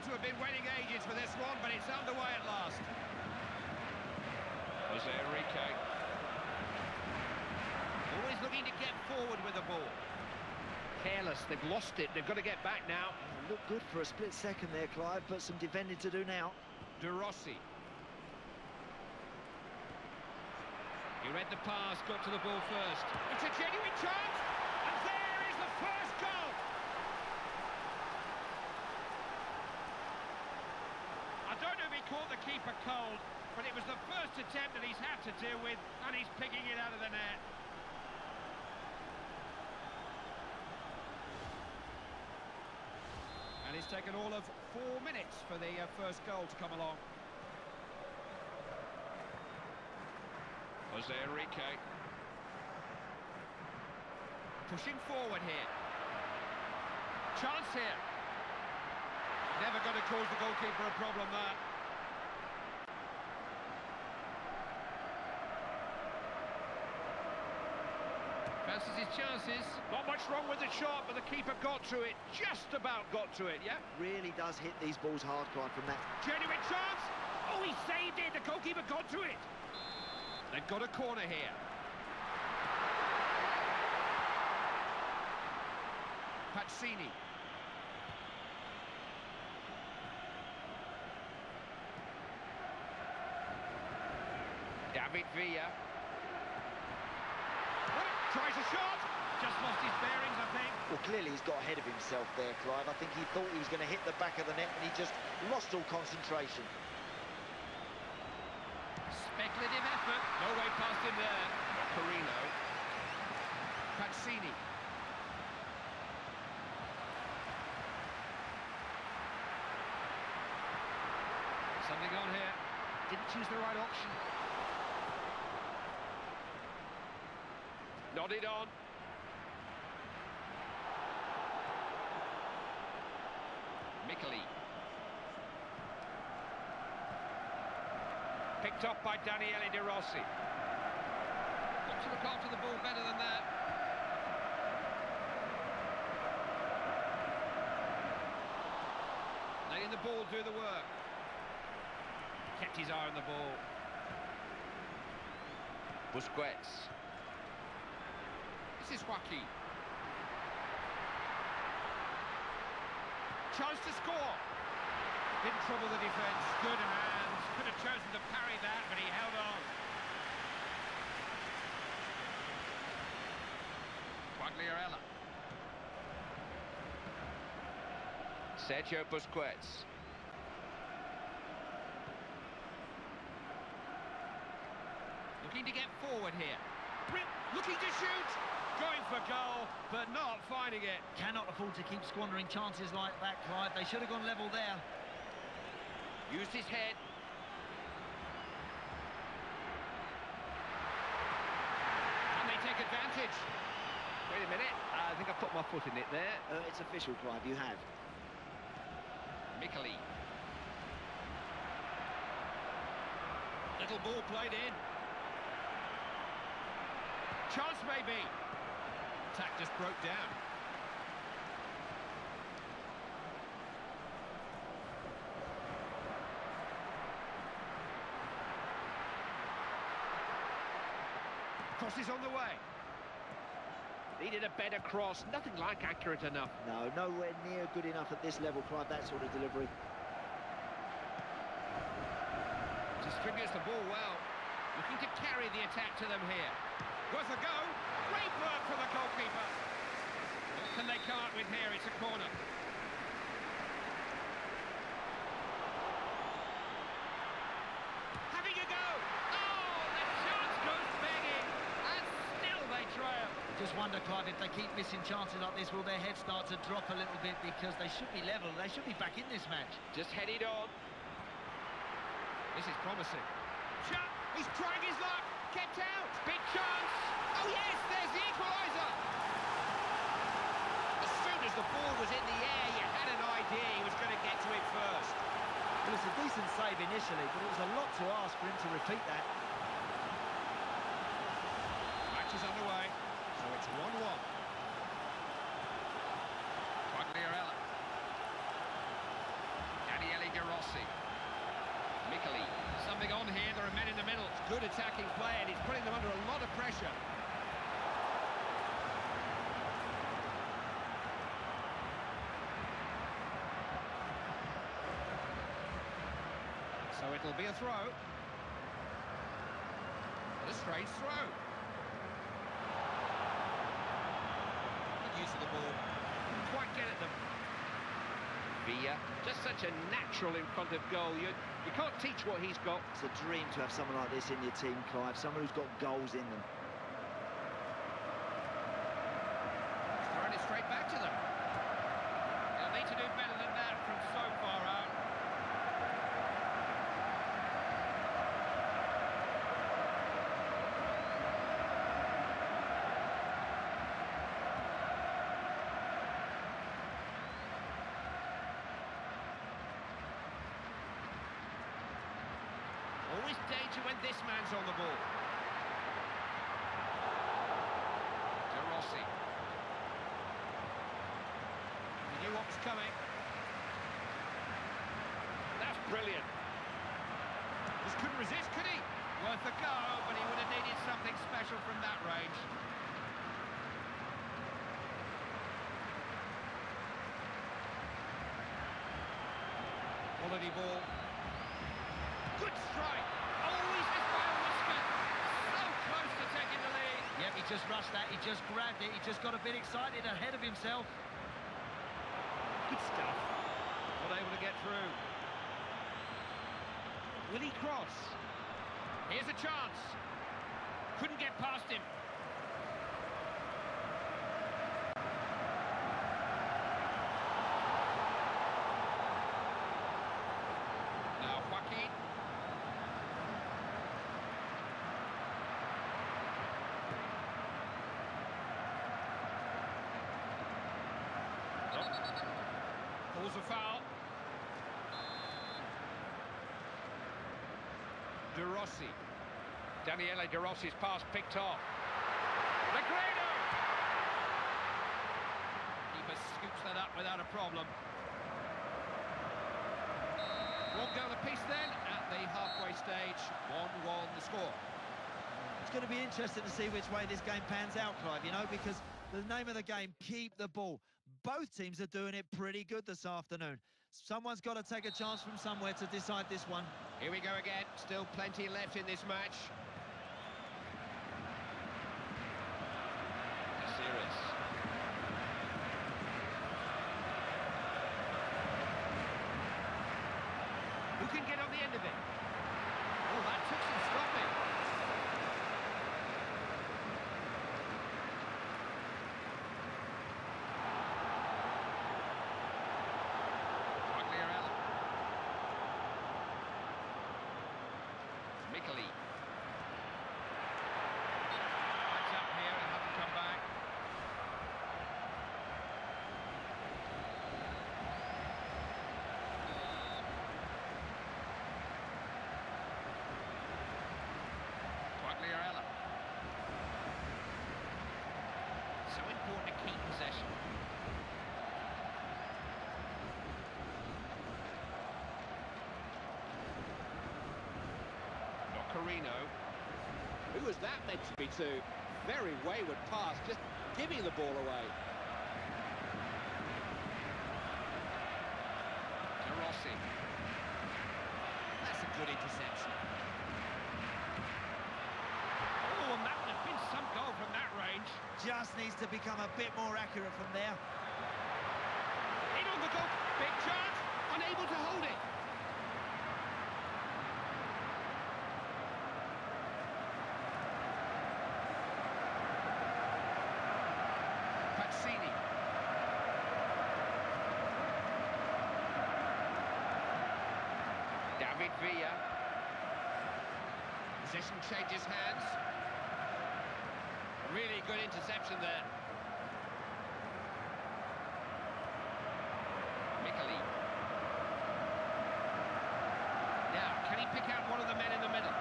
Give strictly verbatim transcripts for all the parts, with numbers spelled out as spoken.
to have been waiting ages for this one, but it's underway at last. Jose Enrique. Always looking to get forward with the ball. Careless, they've lost it, they've got to get back now. Looked good for a split second there, Clive, but some defending to do now. De Rossi. He read the pass, got to the ball first. It's a genuine chance, and there is the first goal! I don't know if he caught the keeper cold, but it was the first attempt that he's had to deal with, and he's picking it out of the net. And it's taken all of four minutes for the uh, first goal to come along. Jose Enrique. Pushing forward here. Chance here. Never going to cause the goalkeeper a problem there. Fancies his chances. Not much wrong with the shot, but the keeper got to it. Just about got to it, yeah? Really does hit these balls hard, Clive, from that. Genuine chance! Oh, he saved it! The goalkeeper got to it! They've got a corner here. Pazzini. David Villa. Tries a shot, just lost his bearings, I think. Well, clearly he's got ahead of himself there, Clive. I think he thought he was going to hit the back of the net and he just lost all concentration. Speculative effort, no way past him there. Carino. Pazzini. Something on here. Didn't choose the right option. Nodded on. Micheli. Picked up by Daniele De Rossi. Got to look after the ball better than that. Letting the ball do the work. Kept his eye on the ball. Busquets. This is Joaquin. Chance to score. Didn't trouble the defence. Good hands. Could have chosen to parry that, but he held on. Quagliarella. Sergio Busquets. Looking to get forward here. Looking to shoot. Going for goal, but not finding it. Cannot afford to keep squandering chances like that, Clive. They should have gone level there. Used his head. And they take advantage. Wait a minute. I think I put my foot in it there. Uh, it's official, Clive. You have. Micheli. Little ball played in. Chance maybe. Attack just broke down. Cross is on the way. Needed a better cross. Nothing like accurate enough. No, nowhere near good enough at this level, Clive, that sort of delivery. Distributes the ball well. Looking to carry the attack to them here. Worth a go. Great work from the goalkeeper. What can they come up with here? It's a corner. Having a go. Oh, the chance goes begging. And still they trail. Just wonder, Clive, if they keep missing chances like this, will their heads start to drop a little bit, because they should be level. They should be back in this match. Just headed on. This is promising. Shot. He's trying his luck. Kept out. Big chance. Oh, yes, there's the equaliser. As soon as the ball was in the air, you had an idea he was going to get to it first. Well, it's a decent save initially, but it was a lot to ask for him to repeat that. Match is underway, so it's one one. Quagliarella. Good attacking play, and he's putting them under a lot of pressure. So it'll be a throw. A strange throw. Good use of the ball. Didn't quite get at them. Villa, just such a natural in front of goal. You, you can't teach what he's got. It's a dream to have someone like this in your team, Clive, someone who's got goals in them. Throwing it straight back to them. They'll need to do better than that from so far out. Always danger when this man's on the ball. De Rossi. He knew what was coming. That's brilliant. Just couldn't resist, could he? Worth a go, but he would have needed something special from that range. Quality ball. Good strike. Always his by a whisker. So close to taking the lead. Yep, he just rushed that, he just grabbed it, he just got a bit excited ahead of himself. Good stuff. Not able to get through. Will he cross? Here's a chance. Couldn't get past him. Now Fkin. Calls a foul. De Rossi. Daniele De Rossi's pass picked off. Negredo! Keeper scoops that up without a problem. One goal apiece then at the halfway stage. one one the score. It's going to be interesting to see which way this game pans out, Clive, you know, because the name of the game, keep the ball. Both teams are doing it pretty good this afternoon. Someone's got to take a chance from somewhere to decide this one. Here we go again. Still plenty left in this match. Serious. Who can get on the end of it? Oh, that took some stopping. Mikali. Lights up here and have to come back. Quagliarella. So important to keep possession. Carino. Who was that meant to be to? Very wayward pass, just giving the ball away. De Rossi. That's a good interception. Oh, and that would have been some goal from that range. Just needs to become a bit more accurate from there. In on the goal, big chance, unable to hold it. David Villa. Possession changes hands. Really good interception there. Mikali. Now, can he pick out one of the men in the middle?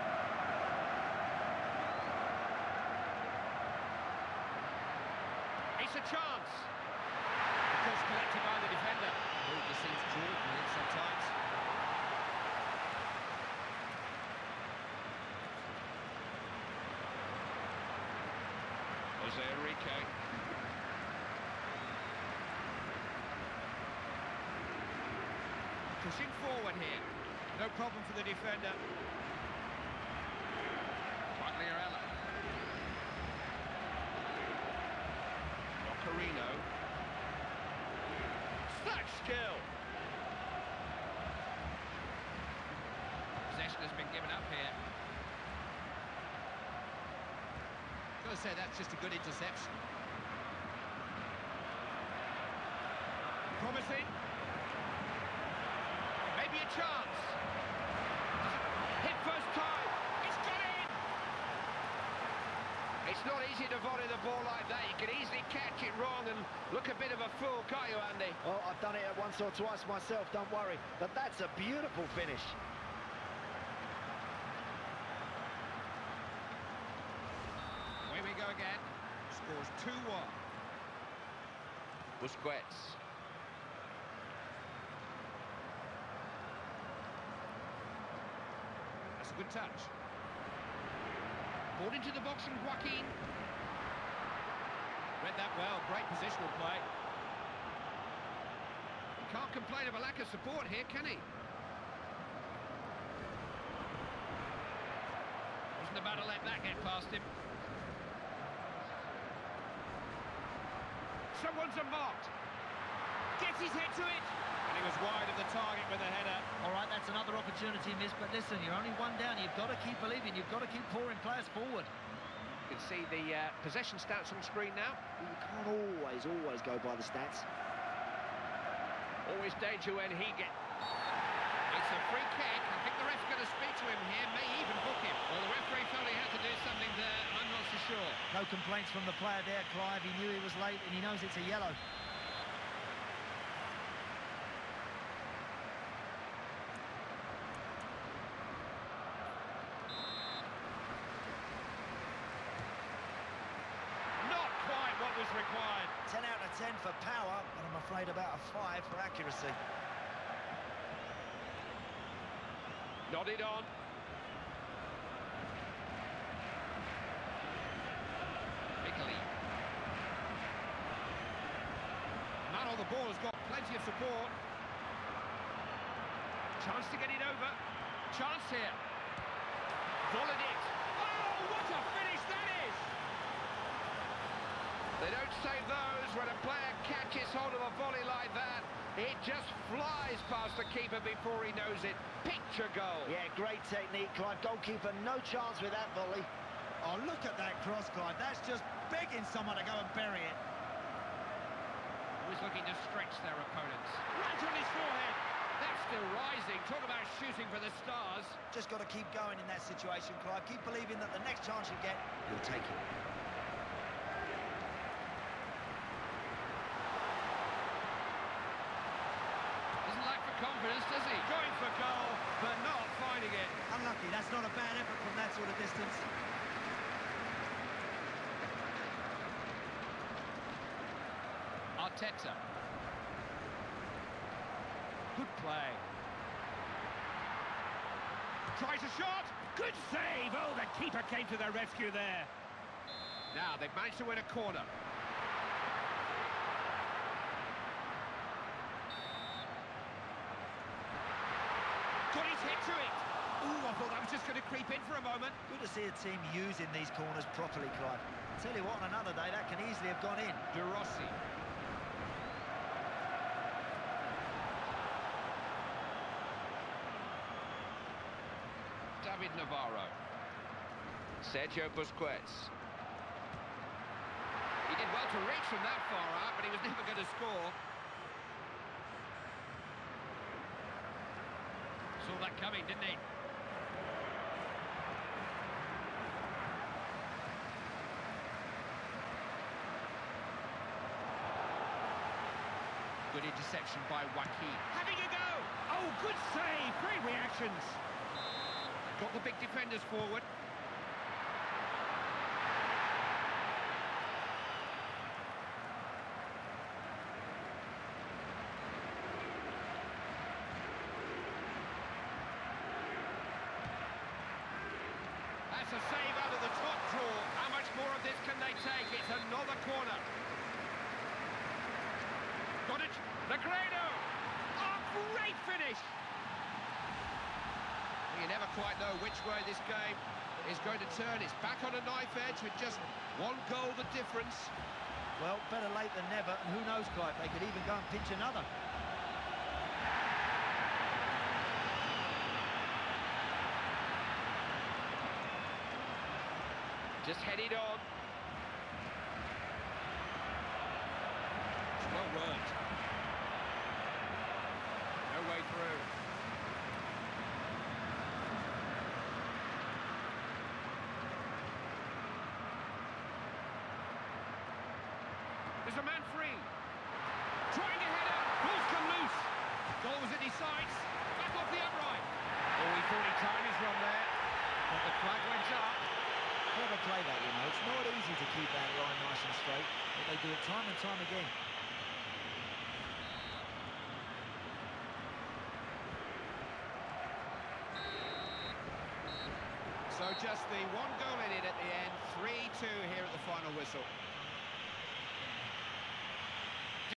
It's a chance. Of course, collected by the defender. Oh, this seems cruel sometimes. Jose Enrique. Pushing forward here. No problem for the defender. Quagliarella. Carino. Such skill. Possession has been given up here. Got to say that's just a good interception. Promising. Maybe a chance. Hit first time. It's got in. It's not easy to volley the ball like that. You can easily catch it wrong and look a bit of a fool, can't you, Andy? Well, I've done it once or twice myself, don't worry. But that's a beautiful finish. Away we go again. Scores two one. Busquets. That's a good touch. Brought into the box from Joaquin. Read that well, great positional play. He can't complain of a lack of support here, can he? Wasn't about to let that get past him. Someone's unmarked. Gets his head to it. And he was wide of the target with a header. All right, that's another opportunity missed, but listen, you're only one down. You've got to keep believing. You've got to keep pouring players forward. You can see the uh, possession stats on screen now. You can't always, always go by the stats. Always danger when he gets... It's a free kick. I think the ref's going to speak to him here, may even book him. Well, the referee felt he had to do something there. I'm not so sure. No complaints from the player there, Clive. He knew he was late and he knows it's a yellow. Was required. ten out of ten for power, but I'm afraid about a five for accuracy. Nodded on. Italy. Man on the ball has got plenty of support. Chance to get it over. Chance here. Volleyed it. Oh, what a finish that is! They don't save those when a player catches hold of a volley like that. It just flies past the keeper before he knows it. Picture goal. Yeah, great technique, Clive. Goalkeeper, no chance with that volley. Oh, look at that cross, Clive. That's just begging someone to go and bury it. Always looking to stretch their opponents. Right on his forehead. That's still rising. Talk about shooting for the stars. Just got to keep going in that situation, Clive. Keep believing that the next chance you get, you'll take it. Confidence, does he? Going for goal, but not finding it. Unlucky, that's not a bad effort from that sort of distance. Arteta. Good play. Tries a shot. Good save. Oh, the keeper came to their rescue there. Now, they've managed to win a corner. Got his head to it. Ooh, I thought that was just going to creep in for a moment. Good to see a team using these corners properly, Clive. I tell you what, on another day, that can easily have gone in. De Rossi. David Navarro. Sergio Busquets. He did well to reach from that far out, but he was never going to score. Saw that coming, didn't he? Good interception by Joaquin. Having a go! Oh, good save! Great reactions. Got the big defenders forward. That's a save out of the top draw. How much more of this can they take? It's another corner. Got it. Negredo. Oh, great finish. You never quite know which way this game is going to turn. It's back on a knife edge with just one goal the difference. Well, better late than never, and who knows, Clive, they could even go and pinch another. Just headed on. It's well worked. No way through. There's a man free. Trying to head it. Ball's come loose. Goals in his sights. Back off the upright. Oh, he thought he timed his run there. But the flag went up. Clever play that, you know. It's not easy to keep that line nice and straight, but they do it time and time again. So just the one goal in it at the end. three two here at the final whistle.